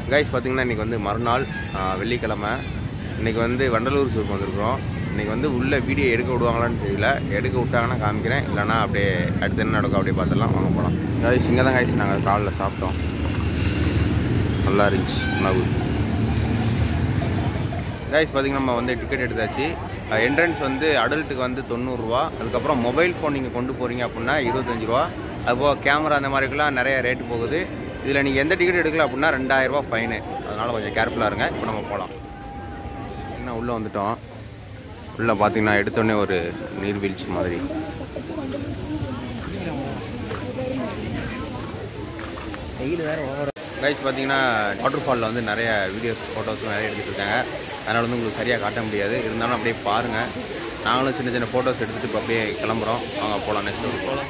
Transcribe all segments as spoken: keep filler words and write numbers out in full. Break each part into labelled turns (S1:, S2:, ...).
S1: Guys பார்த்தீங்கன்னா இன்றைக்கி வந்து மறுநாள் வெள்ளிக்கிழமை. இன்றைக்கி வந்து வண்டலூர் ஜூக்கு வந்திருக்கிறோம். இன்றைக்கி வந்து உள்ளே வீடியோ எடுக்க விடுவாங்களான்னு தெரியல. எடுக்க விட்டாங்கன்னா காமிக்கிறேன், இல்லைனா அப்படியே அடுத்து என்ன நடக்கும் அப்படியே பார்த்துடலாம். வாங்க போகலாம். கைஸ் இங்கே தான் கைஸ் நாங்கள் காலையில் சாப்பிட்டோம். நல்லா இருந்துச்சு உணவு. கைஸ் பார்த்திங்கன்னா நம்ம வந்து டிக்கெட் எடுத்தாச்சு. என்ட்ரன்ஸ் வந்து அடல்ட்டுக்கு வந்து தொண்ணூறுரூவா. அதுக்கப்புறம் மொபைல் ஃபோன் நீங்கள் கொண்டு போகிறீங்க அப்படின்னா இருபத்தஞ்சி ரூபா. அதுபோல் கேமரா அந்த மாதிரிக்கெல்லாம் நிறைய ரேட்டு போகுது. இதில் நீங்கள் எந்த டிக்கெட் எடுக்கல அப்படின்னா ரெண்டாயிரரூவா ஃபைனு. அதனால் கொஞ்சம் கேர்ஃபுல்லாக இருங்க. இப்போ நம்ம போகலாம். இன்னும் உள்ளே வந்துவிட்டோம். உள்ளே பார்த்தீங்கன்னா எடுத்தோடனே ஒரு நீர்வீழ்ச்சி மாதிரி. கைஸ் பார்த்தீங்கன்னா வாட்டர் ஃபாலில் வந்து நிறைய வீடியோஸ் ஃபோட்டோஸும் நிறைய எடுத்துகிட்டு இருக்காங்க. அதனால் வந்து உங்களுக்கு சரியாக காட்ட முடியாது. இருந்தாலும் அப்படியே பாருங்கள். நாங்களும் சின்ன சின்ன ஃபோட்டோஸ் எடுத்துகிட்டு இப்போ அப்படியே கிளம்புறோம். வாங்க போகலாம். நெக்ஸ்ட் ஒரு போகலாம்.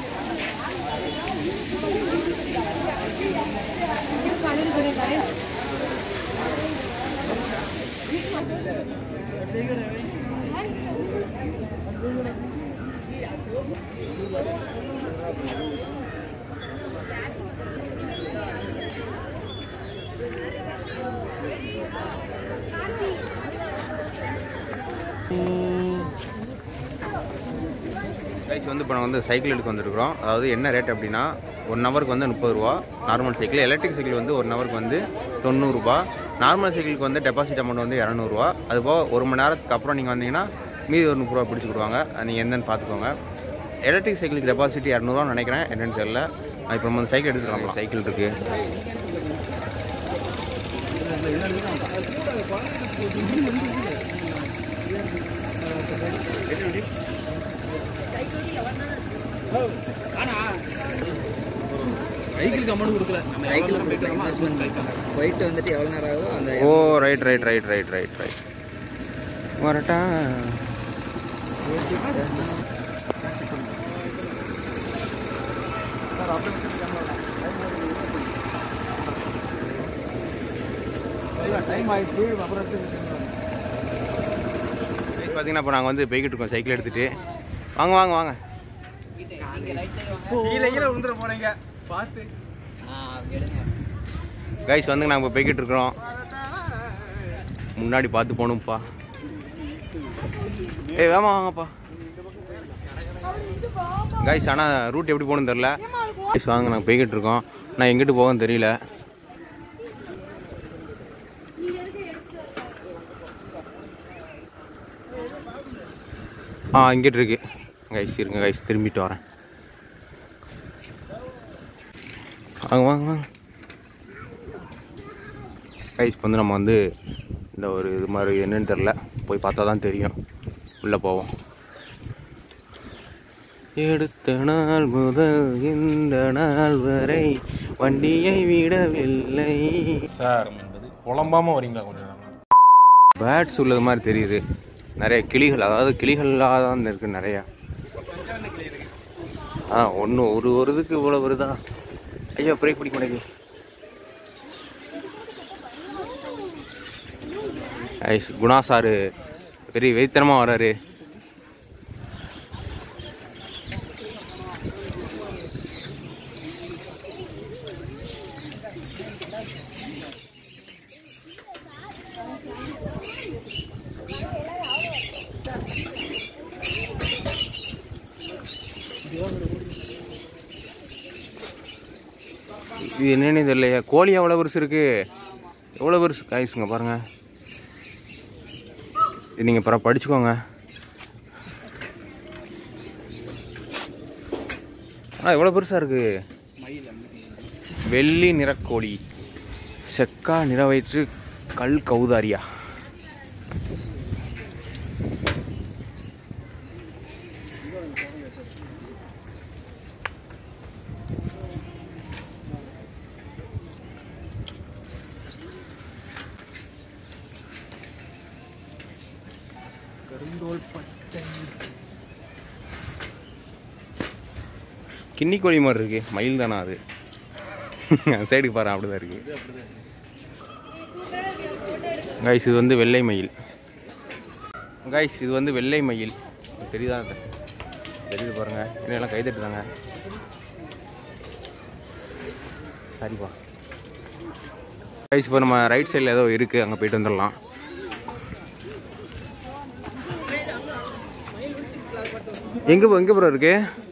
S1: கைஸ் வந்து இப்போ நாங்கள் வந்து சைக்கிள் எடுக்க வந்துருக்குறோம். அதாவது என்ன ரேட் அப்படின்னா ஒன் ஹவருக்கு வந்து முப்பது ரூபா நார்மல் சைக்கிள். எலக்ட்ரிக் சைக்கிள் வந்து ஒன் ஹவருக்கு வந்து தொண்ணூறுரூபா. நார்மல் சைக்கிளுக்கு வந்து டெபாசிட் அமௌண்ட் வந்து இரநூறுவா. அதுபோக ஒரு மணி நேரத்துக்கு அப்புறம் நீங்கள் வந்தீங்கன்னா மீதி ஒரு முப்பது ரூபா பிடிச்சி கொடுவாங்க. நீங்கள் என்னென்னு பார்த்துக்கோங்க. எலக்ட்ரிக் சைக்கிளுக்கு டெபாசிட் இரநூறுவா நினைக்கிறேன், என்னென்னு தெரியல. இப்போ நம்ம வந்து சைக்கிள் எடுத்துக்கலாம். சைக்கிள் இருக்குது.
S2: சைக்கிளுக்கு அமௌண்ட் கொடுக்கல. சைக்கிளுக்கு இன்வெஸ்ட்மெண்ட் போயிட்டு வந்துட்டு எவ்வளோ நேரம் ஆகுதோ அந்த.
S1: Oh right right right right right right வரட்டா.
S2: டைம் ஆயிடுச்சு. அப்புறம்
S1: பார்த்தீங்கன்னா இப்போ நாங்கள் வந்து போய்கிட்டு இருக்கோம் சைக்கிள் எடுத்துகிட்டு. வாங்க வாங்க வாங்க.
S2: கீழே கீழே விழுந்துட போனீங்க பார்த்து.
S1: கைஸ் வந்து நாங்கள் இப்போ போய்கிட்டு இருக்கிறோம். முன்னாடி பார்த்து போகணும்ப்பா. ஏய் வேமா வாங்கப்பா. கைஸ் ஆனால் ரூட் எப்படி போகணுன்னு தெரில. கைஸ் வாங்க நாங்கள் போய்கிட்டு இருக்கோம். நான் எங்கிட்டு போகணும்னு தெரியல. ஆ இங்கிட்டு இருக்கு கைஸ். இருங்க கைஸ், திரும்பிட்டு வரேன். வாங்க வாங்க வாங்க கைஸ். வந்து நம்ம வந்து இந்த ஒரு இது மாதிரி என்னன்னு தெரில, போய் பார்த்தா தான் தெரியும். உள்ளே போவோம். எடுத்த நாள் முதல் இந்த நாள் வரை வண்டியை விடவில்லை சார். புலம்பாமல் வரீங்களா கொஞ்சம்? பேட்ஸ் உள்ளது மாதிரி தெரியுது. நிறைய கிளிகள், அதாவது கிளிகளாக தான் இருக்குது நிறையா. ஆ ஒன்று ஒரு ஒரு இதுக்கு இவ்வளோ வருதா? ஐயோ பிரேக் பிடிக்க மாட்டேங்குது. ஐஸ் குணா சாரு பெரிய வெறித்தனமாக வர்றாரு. இது என்னன்னு தெரியலையா? கோழி எவ்வளோ பெருசு இருக்கு, எவ்வளோ பெருசு காய்ஸுங்க பாருங்க. இது நீங்கள் அப்புறம் படிச்சுக்கோங்க. ஆ எவ்வளோ பெருசாக இருக்கு. வெள்ளி நிறக்கோழி, செக்கா நிறவயிற்று கல் கௌதாரியா. கிண்ணி கோழி மாதிரி இருக்கு. மயில் தானா அது? சைடுக்கு பாரு, அப்படிதான் இருக்கு. கைஸ் இது வந்து வெள்ளை மயில். கைஸ் இது வந்து வெள்ளை மயில். தெரியுதா? தெரியுது பாருங்க. இன்னும் கை தட்டுதாங்க. சரிப்பா. கைஸ் இப்போ நம்ம ரைட் சைடில் ஏதோ இருக்குது, அங்கே போயிட்டு வந்துடலாம். எங்கே எங்கே ப்ரோ இருக்கு?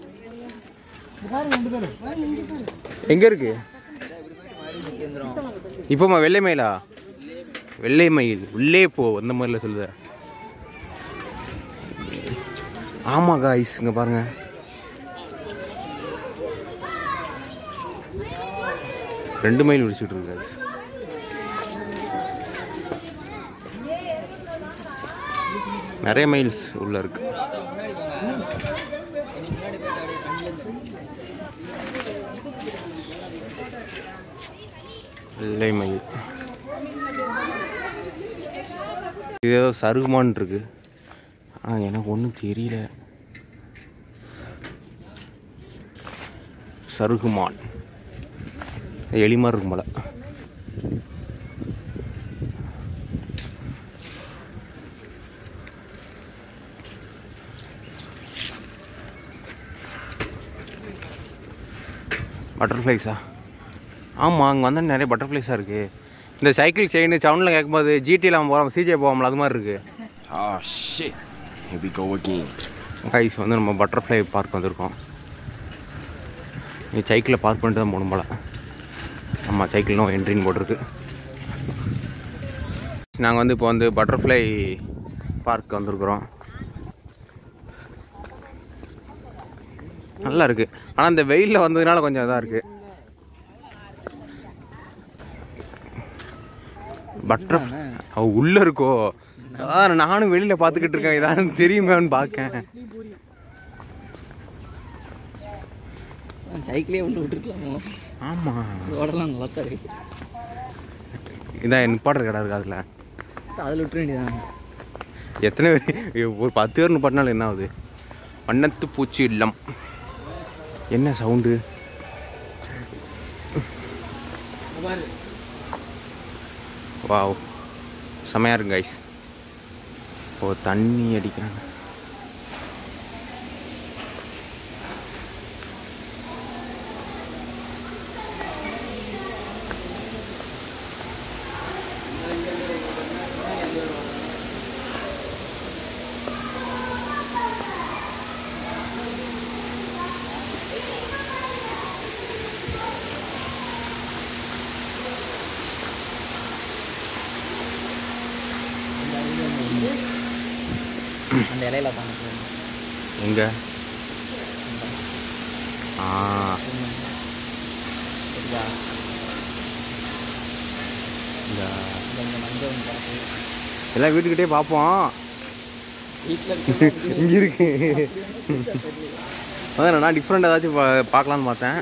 S1: எங்கே இருக்கு இப்போமா? வெள்ளை மயிலா? வெள்ளை மயில் உள்ளே போ அந்த மாதிரில சொல்லுத. ஆமாம் காய்ஸ், இங்கே பாருங்க. ரெண்டு மைல் விடிச்சுட்டு இருக்கு காய்ஸ். நிறைய மைல்ஸ் உள்ள இருக்கு. வெள்ளை மயில் இது ஏதோ சருகுமான் இருக்கு. ஆ எனக்கு ஒன்றும் தெரியல. சருகுமான் எலி மாதிரி இருக்கும் போல. பட்டர்ஃப்ளைஸா? ஆமாம், அங்கே வந்தால் நிறைய பட்டர்ஃப்ளைஸாக இருக்குது. இந்த சைக்கிள் செயின் சவுண்டில் கேட்கும்போது ஜிடியில் அவன் போகிறோம், சிஜே போவோம்ல, அது மாதிரி இருக்குது.
S3: Oh shit. Here we go again.
S1: Guys வந்து நம்ம பட்டர்ஃப்ளை பார்க் வந்திருக்கோம். நீ சைக்கிளில் பார்க் பண்ணிட்டு தான் போகணும் போல். ஆமாம், சைக்கிள்னும் என்ட்ரின்னு போட்டிருக்கு. நாங்கள் வந்து இப்போ வந்து பட்டர்ஃப்ளை பார்க் வந்திருக்குறோம். நல்லா இருக்குது. ஆனால் இந்த வெயிலில் வந்ததுனால கொஞ்சம் இதாக இருக்குது. பட்டர்ஃப்ளை அவ உள்ளே இருக்கோ? அதான் நானும் வெளியில் பார்த்துக்கிட்டு இருக்கேன், இதான் தெரியுமேன்னு பார்க்கேன்.
S2: சைக்கிளே ஒன்று விட்டுருக்கலாமோ?
S1: ஆமாம்,
S2: ஓடலாம் நல்லா தான் இருக்கு.
S1: இதான் என் பாடுற கடை இருக்கு. அதில்
S2: அதில் விட்டுற வேண்டியதான்.
S1: எத்தனை ஒரு பத்து பேர் நிப்பாட்டினாலும் என்ன ஆகுது? வண்ணத்து பூச்சி இல்லம். என்ன சவுண்டு? வாவ், செமையாக இருக்கு கைஸ். ஓ, தண்ணி அடிக்கிறாங்க.
S2: அந்த இலையில பார்க்க
S1: எங்க? ஆ, எல்லாம் வீட்டுக்கிட்டே பார்ப்போம். இங்கே இருக்கு. அதான் நான் டிஃப்ரெண்ட் ஏதாச்சும் பார்க்கலான்னு பார்த்தேன்.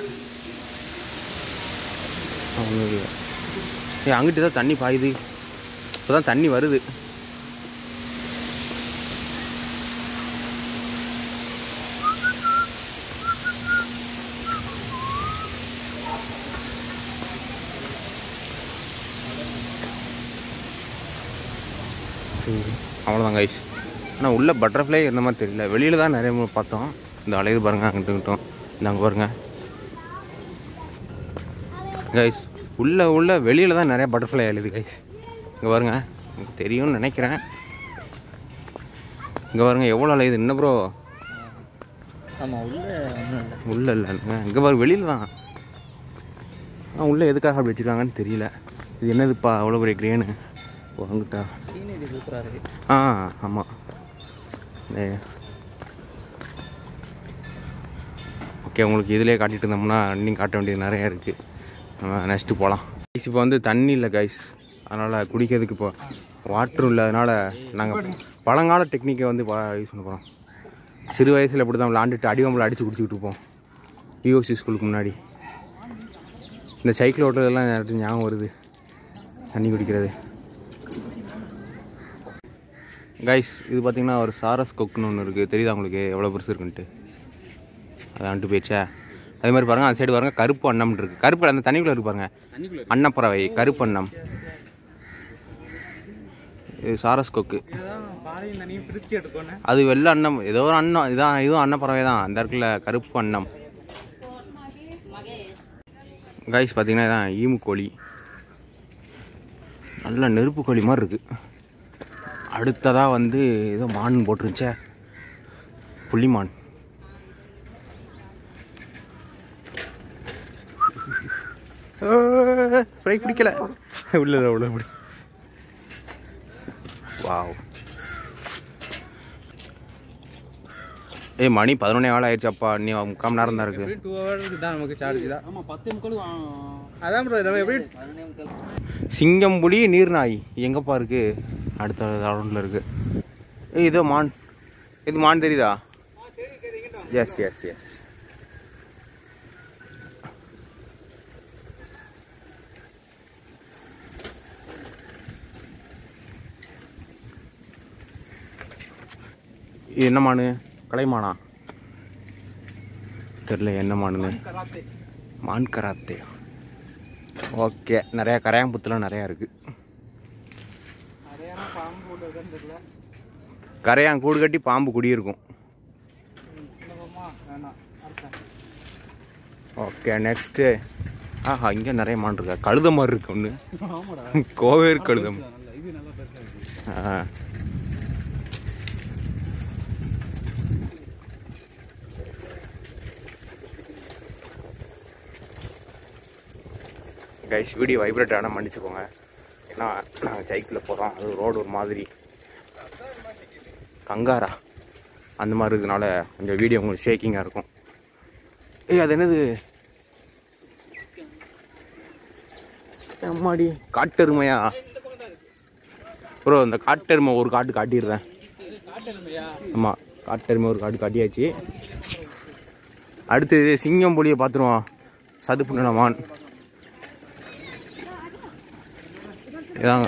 S1: ஏ, அங்கிட்டு தான் தண்ணி பாயுது. இப்போ தான் தண்ணி வருது. அவ்வளோதான் கைஸ். ஆனால் உள்ள பட்டர்ஃப்ளை இருந்த மாதிரி தெரியல. வெளியில் தான் நிறைய பார்த்தோம். இந்த அலையுது பாருங்கள், அங்கிட்டு கிட்டோம். இந்த அங்கே பாருங்க கைஸ். உள்ள உள்ள வெளியில் தான் நிறைய பட்டர்ஃப்ளை அலையுது கைஸ். இங்கே பாருங்க, எனக்கு தெரியும்னு நினைக்கிறேன். இங்கே பாருங்க எவ்வளோ அலையுது. என்ன ப்ரோ?
S2: ஆமாம், உள்ள
S1: உள்ள இல்லைங்க, இங்கே பாருங்க வெளியில் தான். ஆனால் உள்ளே எதுக்காக அப்படி வச்சுருக்காங்கன்னு தெரியல. இது என்னதுப்பா அவ்வளோ பெரிய கிரேனு? வாங்கிட்டா
S2: சீனரி சூப்பராக இருக்குது.
S1: ஆ ஆமாம். ஓகே, உங்களுக்கு இதிலே காட்டிகிட்டு இருந்தோம்னா இன்னும் காட்ட வேண்டியது நிறையா இருக்குது. நம்ம நெக்ஸ்ட்டு போகலாம். கைஸ் இப்போ வந்து தண்ணி இல்லை கைஸ், அதனால் குடிக்கிறதுக்கு இப்போ வாட்டரும் இல்லை. அதனால் நாங்கள் பழங்கால டெக்னிக்கை வந்து யூஸ் பண்ண போகிறோம். சிறு வயசில் இப்படி தான் விளாண்டுட்டு அடிவம்பில் அடித்து குடிச்சிக்கிட்டு இருப்போம் யூஎஸ்சி ஸ்கூலுக்கு முன்னாடி. இந்த சைக்கிள் ஓட்டுறதெல்லாம் நேரத்துக்கு ஞாபகம் வருது, தண்ணி குடிக்கிறது. கைஸ் இது பார்த்திங்கன்னா ஒரு சாரஸ் கொக்குன்னு ஒன்று இருக்குது. தெரியுதா உங்களுக்கு எவ்வளோ பெருசு இருக்குன்ட்டு? அது அண்டு போயிடுச்சா? அதே மாதிரி பாருங்கள், அந்த சைடு பாருங்கள் கருப்பு அன்னம் இருக்குது. கருப்பு அந்த தண்ணிக்குள்ளே இருக்கு பாருங்கள், அன்னப்பறவை கருப்பு அன்னம். இது சாரஸ் கொக்கு. அது வெள்ளை அன்னம், ஏதோ ஒரு அன்னம். இதான் இதுவும் அன்னப்பறவை தான். அந்த இடத்துல கருப்பு அன்னம். கைஸ் பார்த்திங்கன்னா இதான் ஈமு கோழி. நல்ல நெருப்பு கோழி மாதிரி இருக்குது. அடுத்ததாக வந்து ஏதோ மான் போட்டுருந்துச்சே, புள்ளிமான். ஃப்ரை பிடிக்கல உள்ள உள்ள இப்படி. வாவ். ஏ மணி பதினொன்னே ஆள் ஆயிடுச்சாப்பா. நீ முக்கால் மணி நேரம் தான் இருக்குது.
S2: டூ ஹவர்ஸ் தான் நமக்கு சார்ஜ் தான். ஆமாம் பத்து முக்கால் அதான் ப்ரோ. நம்ம எப்படி
S1: சிங்கம் புலி நீர் நாய் எங்கப்பா இருக்குது? அடுத்த ரவுண்டில் இருக்குது. ஏ இதோ மான். இது மான் தெரியுதா? Yes yes yes. இது என்ன மானு? கலைமானா தெரில என்ன மானுன்னு. மான் கராத்தே. ஓகே. நிறையா கரையாம்புத்துலாம் நிறையா இருக்குது. கரையான் கூடு கட்டி பாம்பு குடியிருக்கும். Okay next. ஆஹா இங்கே நிறைய மான் இருக்கா. கழுத மாதிரி இருக்கு ஒன்று. கோவேர் கழுதம். ஆ கைஸ் வீடியோ வைப்ரேட் ஆனால் மன்னிச்சுக்கோங்க. ஏன்னா நாங்கள் சைக்கிளில் போகிறோம். அது ரோடு ஒரு மாதிரி கங்காரா அந்த மாதிரி இருக்கிறதுனால கொஞ்சம் வீடியோ உங்களுக்கு ஷேக்கிங்காக இருக்கும். ஏய் அது என்னது? அம்மாடி காட்டெருமையா ப்ரோ? இந்த காட்டெருமை ஒரு காட்டு காட்டிடுறேன். ஆமாம் காட்டெருமை ஒரு காட்டு காட்டியாச்சு. அடுத்தது சிங்கம் புலியை பார்த்துருவோம். சதுப்பு மான் இதாங்க.